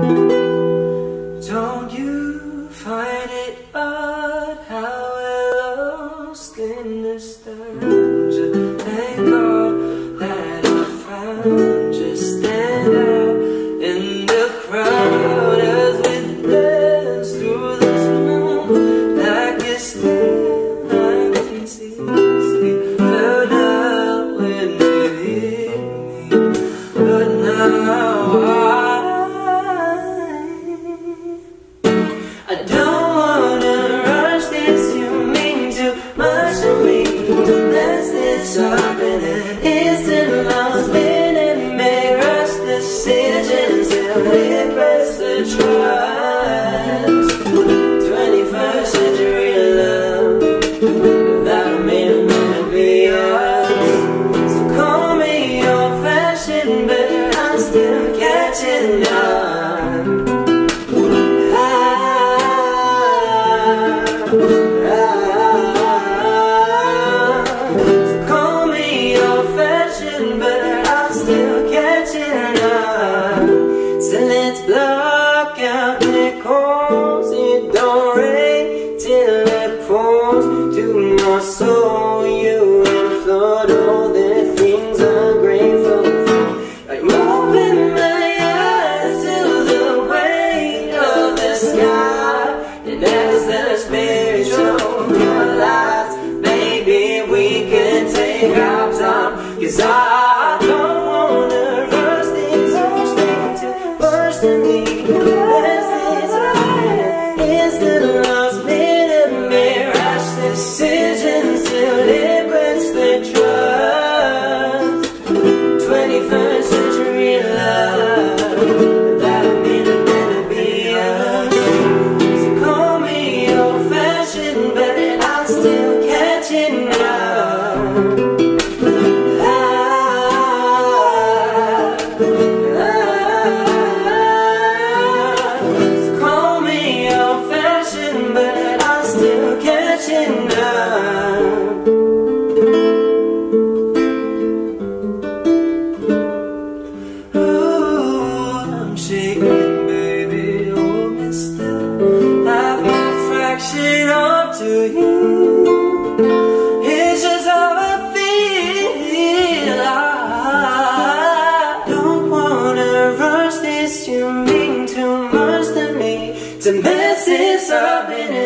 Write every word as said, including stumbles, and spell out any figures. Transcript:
Don't you find it odd how we're lost in nostalgia? Thank God that I found you. Stand out in the crowd as we dance through the snow. Like a stain I can see, sleep fell down when you hit me. But now I I don't wanna rush this, you mean too much to me. To mess this up in an instant, lost in and make rush decisions till we press the trust. Twenty-first century love, without a meaning to be us. So call me old-fashioned, but I'm still catching up. So let's block out the calls. It don't rain till it pours. To my soul you implored all the things I'm grateful for. I open my eyes to the weight of the sky, and as the spiritual collides, maybe we can take our time. Cause I don't wanna rush things off to burst in me. This is right. It's the last minute, may rush decisions till it breaks the trust. Twenty-first century love, without a meaning to be us. So call me old-fashioned, but I'm still catching up. Up to you, it's just how I feel. I don't wanna rush this, you mean too much to me. To mess this up in